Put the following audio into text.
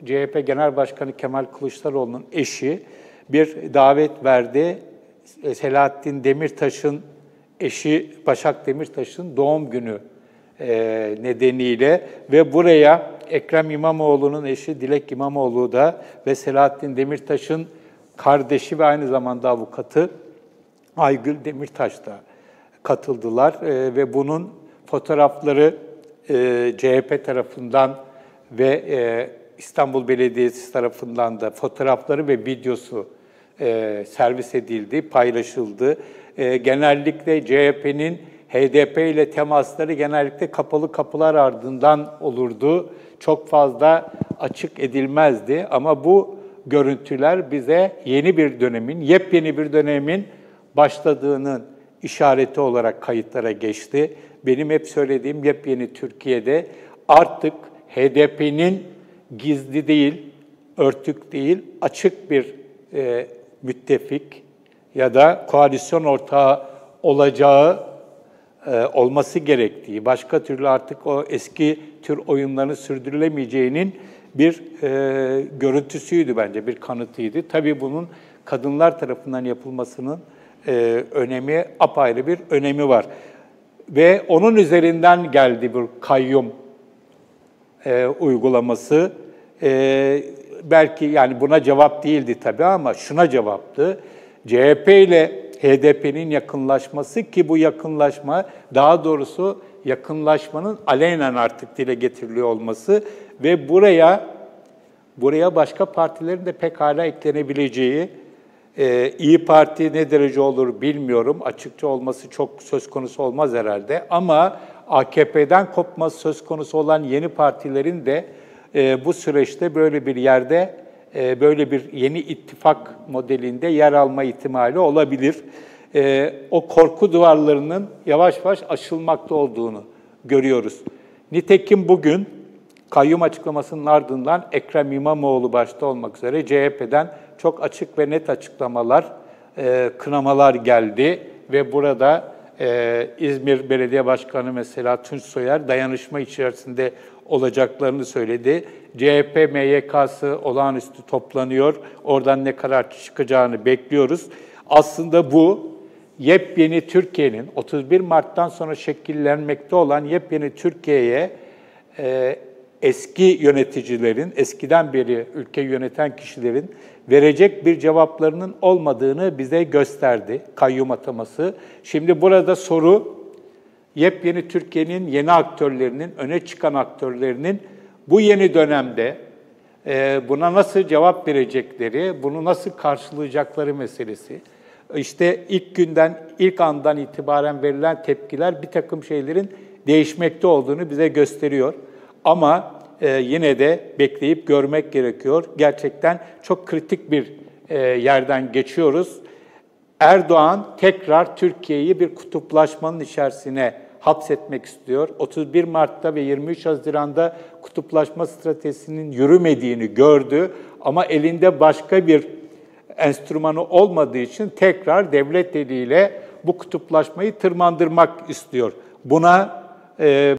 CHP Genel Başkanı Kemal Kılıçdaroğlu'nun eşi bir davet verdi. Selahattin Demirtaş'ın eşi Başak Demirtaş'ın doğum günü nedeniyle ve buraya Ekrem İmamoğlu'nun eşi Dilek İmamoğlu da ve Selahattin Demirtaş'ın kardeşi ve aynı zamanda avukatı Aygül Demirtaş da katıldılar ve bunun fotoğrafları CHP tarafından ve İstanbul Belediyesi tarafından da fotoğrafları ve videosu servis edildi, paylaşıldı. Genellikle CHP'nin HDP ile temasları genellikle kapalı kapılar ardından olurdu. Çok fazla açık edilmezdi ama bu görüntüler bize yeni bir dönemin, yepyeni bir dönemin başladığının işareti olarak kayıtlara geçti. Benim hep söylediğim yepyeni Türkiye'de artık HDP'nin gizli değil, örtük değil, açık bir müttefik ya da koalisyon ortağı olması gerektiği, başka türlü artık o eski tür oyunların sürdürülemeyeceğinin bir görüntüsüydü bence, bir kanıtıydı. Tabii bunun kadınlar tarafından yapılmasının önemi, apayrı bir önemi var. Ve onun üzerinden geldi bu kayyum uygulaması. Belki yani buna cevap değildi tabii ama şuna cevaptı. CHP ile HDP'nin yakınlaşması ki bu yakınlaşma, daha doğrusu yakınlaşmanın alenen artık dile getiriliyor olması ve buraya başka partilerin de pekala eklenebileceği, İYİ Parti ne derece olur bilmiyorum. Açıkça olması çok söz konusu olmaz herhalde. Ama AKP'den kopması söz konusu olan yeni partilerin de bu süreçte böyle bir yerde, böyle bir yeni ittifak modelinde yer alma ihtimali olabilir. O korku duvarlarının yavaş yavaş aşılmakta olduğunu görüyoruz. Nitekim bugün kayyum açıklamasının ardından Ekrem İmamoğlu başta olmak üzere CHP'den çok açık ve net açıklamalar, kınamalar geldi ve burada İzmir Belediye Başkanı mesela Tunç Soyer dayanışma içerisinde olacaklarını söyledi. CHP MYK'sı olağanüstü toplanıyor. Oradan ne karar çıkacağını bekliyoruz. Aslında bu yepyeni Türkiye'nin 31 Mart'tan sonra şekillenmekte olan yepyeni Türkiye'ye eski yöneticilerin, eskiden beri ülkeyi yöneten kişilerin verecek bir cevaplarının olmadığını bize gösterdi kayyum ataması. Şimdi burada soru, yepyeni Türkiye'nin yeni aktörlerinin, öne çıkan aktörlerinin bu yeni dönemde buna nasıl cevap verecekleri, bunu nasıl karşılayacakları meselesi. İşte ilk andan itibaren verilen tepkiler bir takım şeylerin değişmekte olduğunu bize gösteriyor. Ama yine de bekleyip görmek gerekiyor. Gerçekten çok kritik bir yerden geçiyoruz. Erdoğan tekrar Türkiye'yi bir kutuplaşmanın içerisine hapsetmek istiyor. 31 Mart'ta ve 23 Haziran'da kutuplaşma stratejisinin yürümediğini gördü. Ama elinde başka bir enstrümanı olmadığı için tekrar devlet eliyle bu kutuplaşmayı tırmandırmak istiyor. Buna